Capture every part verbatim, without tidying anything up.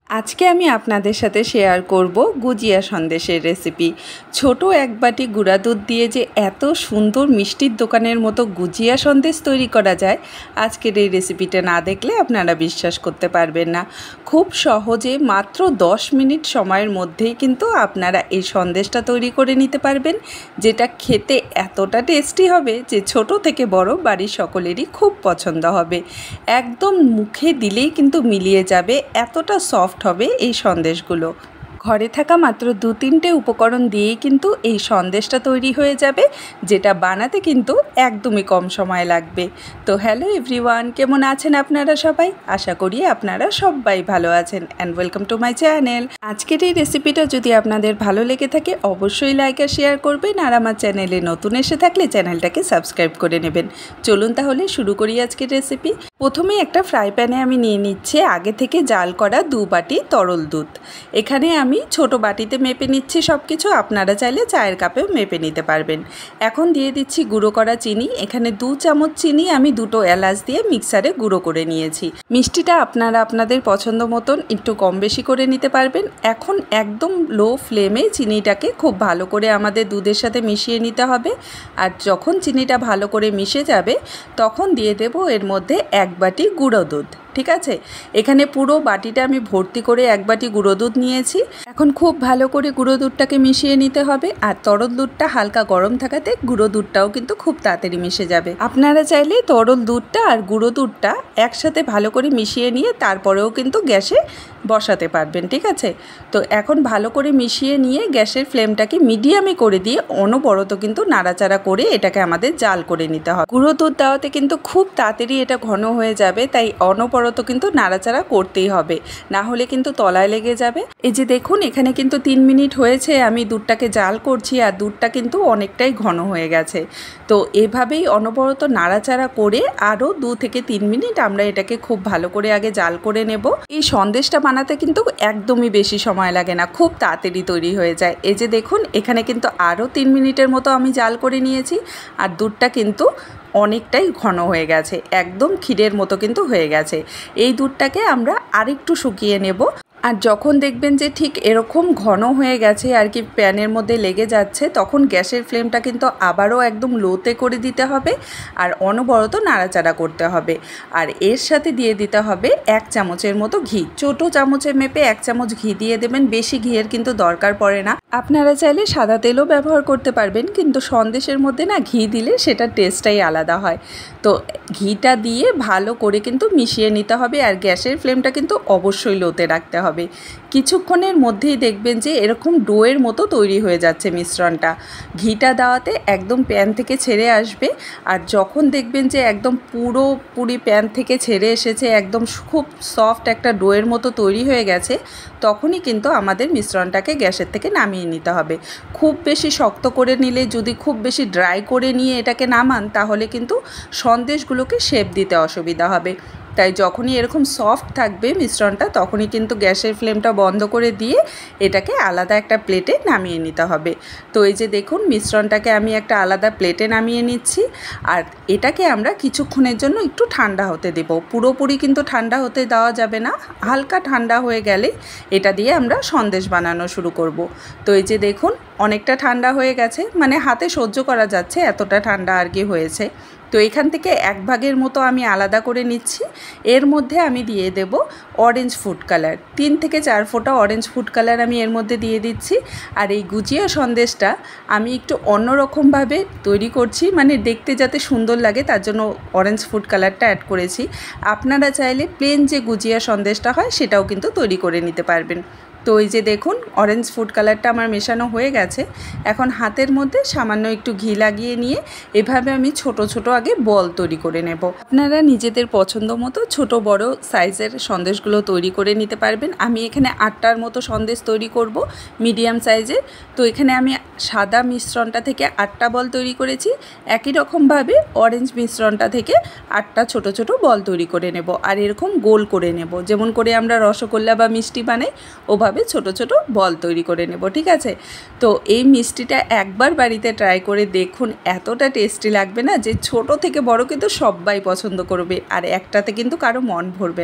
আজকে আমি আপনাদের সাথে শেয়ার করব গুজিয়া সন্দেশের রেসিপি। ছোট এক বাটি গুঁড়া দুধ দিয়ে যে এত সুন্দর মিষ্টির দোকানের মতো গুজিয়া সন্দেশ তৈরি করা যায়, আজকের এই রেসিপিটা না দেখলে আপনারা বিশ্বাস করতে পারবেন না। খুব সহজে মাত্র দশ মিনিট সময়ের মধ্যেই কিন্তু আপনারা এই সন্দেশটা তৈরি করে নিতে পারবেন, যেটা খেতে এতটা টেস্টি হবে যে ছোট থেকে বড় বাড়ির সকলেরই খুব পছন্দ হবে। একদম মুখে দিলেই কিন্তু মিলিয়ে যাবে, এতটা সফট হবে এই সন্দেশগুলো। ঘরে থাকা মাত্র দু তিনটে উপকরণ দিয়েই কিন্তু এই সন্দেশটা তৈরি হয়ে যাবে, যেটা বানাতে কিন্তু একদমই কম সময় লাগবে। তো হ্যালো এভরিওয়ান, কেমন আছেন আপনারা সবাই? আশা করি আপনারা সবাই ভালো আছেন and welcome to my channel. আজকের এই রেসিপিটা যদি আপনাদের ভালো লেগে থাকে অবশ্যই লাইক আর শেয়ার করবেন, আর আমার চ্যানেলে নতুন এসে থাকলে চ্যানেলটাকে সাবস্ক্রাইব করে নেবেন। চলুন তাহলে শুরু করি আজকের রেসিপি। প্রথমে একটা ফ্রাই প্যানে আমি নিয়ে নিচ্ছি আগে থেকে জাল করা দু বাটি তরল দুধ। এখানে আমি ছোট বাটিতে মেপে নিচ্ছি সব কিছু, আপনারা চাইলে চায়ের কাপেও মেপে নিতে পারবেন। এখন দিয়ে দিচ্ছি গুঁড়ো করা চিনি। এখানে দু চামচ চিনি আমি দুটো এলাচ দিয়ে মিক্সারে গুঁড়ো করে নিয়েছি। মিষ্টিটা আপনারা আপনাদের পছন্দ মতন একটু কম বেশি করে নিতে পারবেন। এখন একদম লো ফ্লেমে চিনিটাকে খুব ভালো করে আমাদের দুধের সাথে মিশিয়ে নিতে হবে। আর যখন চিনিটা ভালো করে মিশে যাবে তখন দিয়ে দেব এর মধ্যে এক বাটি গুঁড়ো দুধ। ঠিক আছে, এখানে পুরো বাটিটা আমি ভর্তি করে এক বাটি গুঁড়ো দুধ নিয়েছি। এখন খুব ভালো করে গুঁড়ো দুধটাকে মিশিয়ে নিতে হবে। আর তরল দুধটা হালকা গরম থাকাতে গুঁড়ো দুধটাও কিন্তু খুব তাড়াতাড়ি মিশে যাবে। আপনারা চাইলে তরল দুধটা আর গুঁড়ো দুধটা একসাথে ভালো করে মিশিয়ে নিয়ে তারপরেও কিন্তু গ্যাসে বসাতে পারবেন। ঠিক আছে, তো এখন ভালো করে মিশিয়ে নিয়ে গ্যাসের ফ্লেমটাকে মিডিয়ামে করে দিয়ে অনবরত কিন্তু নাড়াচাড়া করে এটাকে আমাদের জাল করে নিতে হবে। গুঁড়ো দুধ দেওয়াতে কিন্তু খুব তাড়াতাড়ি এটা ঘন হয়ে যাবে, তাই অনবরত তো কিন্তু নাড়াচাড়া করতেই হবে, না হলে কিন্তু তলায় লেগে যাবে। এই যে দেখুন, এখানে কিন্তু তিন মিনিট হয়েছে আমি দুধটাকে জাল করছি, আর দুধটা কিন্তু অনেকটাই ঘন হয়ে গেছে। তো এভাবেই অনবরত নাড়াচাড়া করে আরও দু থেকে তিন মিনিট আমরা এটাকে খুব ভালো করে আগে জাল করে নেব। এই সন্দেশটা বানাতে কিন্তু একদমই বেশি সময় লাগে না, খুব তাড়াতাড়ি তৈরি হয়ে যায়। এই যে দেখুন, এখানে কিন্তু আরও তিন মিনিটের মতো আমি জাল করে নিয়েছি, আর দুধটা কিন্তু অনেকটাই ঘন হয়ে গেছে, একদম ক্ষীরের মতো কিন্তু হয়ে গেছে। এই দুধটাকে আমরা আরেকটু শুকিয়ে নেব। আর যখন দেখবেন যে ঠিক এরকম ঘন হয়ে গেছে আর কি, প্যানের মধ্যে লেগে যাচ্ছে, তখন গ্যাসের ফ্লেমটা কিন্তু আবারও একদম লোতে করে দিতে হবে আর অনবরত নাড়াচাড়া করতে হবে। আর এর সাথে দিয়ে দিতে হবে এক চামচের মতো ঘি। ছোটো চামচে মেপে এক চামচ ঘি দিয়ে দেবেন, বেশি ঘিয়ের কিন্তু দরকার পড়ে না। আপনারা চাইলে সাদা তেলও ব্যবহার করতে পারবেন, কিন্তু সন্দেশের মধ্যে না ঘি দিলে সেটার টেস্টটাই আলাদা হয়। তো ঘিটা দিয়ে ভালো করে কিন্তু মিশিয়ে নিতে হবে, আর গ্যাসের ফ্লেমটা কিন্তু অবশ্যই লোতে রাখতে হবে। কিছুক্ষণের মধ্যেই দেখবেন যে এরকম ডোয়ের মতো তৈরি হয়ে যাচ্ছে মিশ্রণটা। ঘিটা দেওয়াতে একদম প্যান থেকে ছেড়ে আসবে, আর যখন দেখবেন যে একদম পুরোপুরি প্যান থেকে ছেড়ে এসেছে, একদম খুব সফট একটা ডোয়ের মতো তৈরি হয়ে গেছে, তখনই কিন্তু আমাদের মিশ্রণটাকে গ্যাসের থেকে নামিয়ে নিতে হবে। খুব বেশি শক্ত করে নিলে, যদি খুব বেশি ড্রাই করে নিয়ে এটাকে নামান, তাহলে কিন্তু সন্দেশগুলোকে শেপ দিতে অসুবিধা হবে। তাই যখনই এরকম সফট থাকবে মিশ্রণটা, তখনই কিন্তু গ্যাসের ফ্লেমটা বন্ধ করে দিয়ে এটাকে আলাদা একটা প্লেটে নামিয়ে নিতে হবে। তো এই যে দেখুন, মিশ্রণটাকে আমি একটা আলাদা প্লেটে নামিয়ে নিচ্ছি, আর এটাকে আমরা কিছুক্ষণের জন্য একটু ঠান্ডা হতে দেব। পুরোপুরি কিন্তু ঠান্ডা হতে দেওয়া যাবে না, হালকা ঠান্ডা হয়ে গেলে এটা দিয়ে আমরা সন্দেশ বানানো শুরু করব। তো এই যে দেখুন, অনেকটা ঠান্ডা হয়ে গেছে, মানে হাতে সহ্য করা যাচ্ছে এতটা ঠান্ডা আর কি হয়েছে। তো এখান থেকে এক ভাগের মতো আমি আলাদা করে নিচ্ছি। এর মধ্যে আমি দিয়ে দেব অরেঞ্জ ফুড কালার, তিন থেকে চার ফোঁটা অরেঞ্জ ফুড কালার আমি এর মধ্যে দিয়ে দিচ্ছি। আর এই গুজিয়া সন্দেশটা আমি একটু অন্যরকমভাবে তৈরি করছি, মানে দেখতে যাতে সুন্দর লাগে তার জন্য অরেঞ্জ ফুড কালারটা অ্যাড করেছি। আপনারা চাইলে প্লেন যে গুজিয়া সন্দেশটা হয় সেটাও কিন্তু তৈরি করে নিতে পারবেন। তো এই যে দেখুন, অরেঞ্জ ফুড কালারটা আমার মেশানো হয়ে গেছে। এখন হাতের মধ্যে সামান্য একটু ঘি লাগিয়ে নিয়ে এভাবে আমি ছোট ছোট আগে বল তৈরি করে নেব। আপনারা নিজেদের পছন্দ মতো ছোট বড় সাইজের সন্দেশগুলো তৈরি করে নিতে পারবেন। আমি এখানে আটটার মতো সন্দেশ তৈরি করব, মিডিয়াম সাইজের। তো এখানে আমি সাদা মিশ্রণটা থেকে আটটা বল তৈরি করেছি। একই রকমভাবে অরেঞ্জ মিশ্রণটা থেকে আটটা ছোট ছোট বল তৈরি করে নেব, আর এরকম গোল করে নেব, যেমন করে আমরা রসগোল্লা বা মিষ্টি বানাই ওভাবে ছোট ছোট বল তৈরি করে নেব। ঠিক আছে, তো এই মিষ্টিটা একবার বাড়িতে ট্রাই করে দেখুন, এতটা টেস্টি লাগবে না যে ছোট থেকে বড় কিন্তু সবাই পছন্দ করবে, আর একটাতে কিন্তু কারো মন ভরবে না।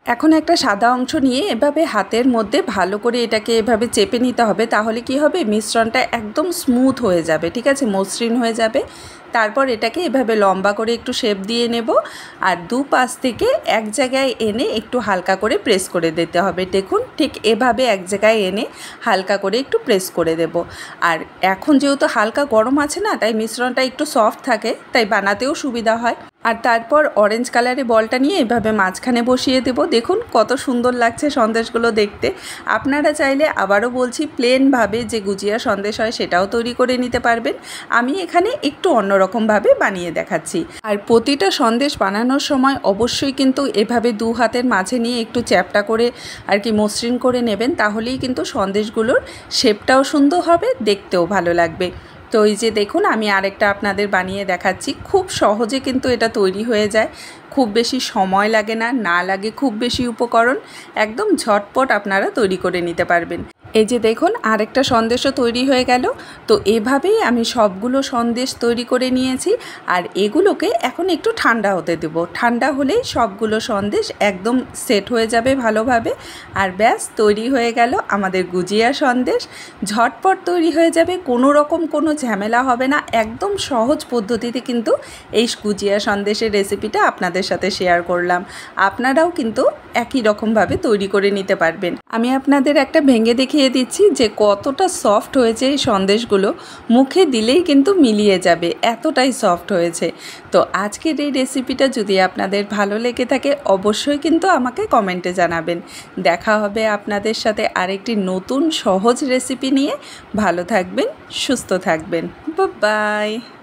এখন একটা সাদা অংশ নিয়ে এভাবে হাতের মধ্যে ভালো করে এটাকে এভাবে চেপে নিতে হবে, তাহলে কি হবে মিশ্রণটা একদম স্মুথ হয়ে যাবে, ঠিক আছে, মসৃণ হয়ে যাবে। তারপর এটাকে এভাবে লম্বা করে একটু শেপ দিয়ে নেব আর দু পাশ থেকে এক জায়গায় এনে একটু হালকা করে প্রেস করে দিতে হবে। দেখুন ঠিক এভাবে এক জায়গায় এনে হালকা করে একটু প্রেস করে দেব। আর এখন যেহেতু হালকা গরম আছে না, তাই মিশ্রণটা একটু সফট থাকে, তাই বানাতেও সুবিধা হয়। আর তারপর অরেঞ্জ কালারে বলটা নিয়ে এভাবে মাঝখানে বসিয়ে দেব। দেখুন কত সুন্দর লাগছে সন্দেশগুলো দেখতে। আপনারা চাইলে আবারও বলছি প্লেনভাবে যে গুজিয়া সন্দেশ হয় সেটাও তৈরি করে নিতে পারবেন। আমি এখানে একটু অন্যরকমভাবে বানিয়ে দেখাচ্ছি। আর প্রতিটা সন্দেশ বানানোর সময় অবশ্যই কিন্তু এভাবে দু হাতের মাঝে নিয়ে একটু চ্যাপটা করে আর কি মসৃণ করে নেবেন, তাহলেই কিন্তু সন্দেশগুলোর শেপটাও সুন্দর হবে, দেখতেও ভালো লাগবে। তো এই যে দেখুন আমি আরেকটা আপনাদের বানিয়ে দেখাচ্ছি। খুব সহজে কিন্তু এটা তৈরি হয়ে যায়, খুব বেশি সময় লাগে না, না লাগে খুব বেশি উপকরণ, একদম ঝটপট আপনারা তৈরি করে নিতে পারবেন। এই যে দেখুন আরেকটা সন্দেশও তৈরি হয়ে গেল। তো এভাবেই আমি সবগুলো সন্দেশ তৈরি করে নিয়েছি আর এগুলোকে এখন একটু ঠান্ডা হতে দেব। ঠান্ডা হলেই সবগুলো সন্দেশ একদম সেট হয়ে যাবে ভালোভাবে। আর ব্যাস তৈরি হয়ে গেল আমাদের গুজিয়া সন্দেশ। ঝটপট তৈরি হয়ে যাবে, কোনো রকম কোনো ঝামেলা হবে না, একদম সহজ পদ্ধতিতে কিন্তু এই গুজিয়া সন্দেশের রেসিপিটা আপনাদের সাথে শেয়ার করলাম। আপনারাও কিন্তু একই রকমভাবে তৈরি করে নিতে পারবেন। আমি আপনাদের একটা ভেঙে দেখিয়ে দিচ্ছি যে কতটা সফট হয়েছে এই সন্দেশগুলো, মুখে দিলেই কিন্তু মিলিয়ে যাবে, এতটাই সফট হয়েছে। তো আজকের এই রেসিপিটা যদি আপনাদের ভালো লেগে থাকে অবশ্যই কিন্তু আমাকে কমেন্টে জানাবেন। দেখা হবে আপনাদের সাথে আরেকটি নতুন সহজ রেসিপি নিয়ে। ভালো থাকবেন, সুস্থ থাকবেন, বাই বাই।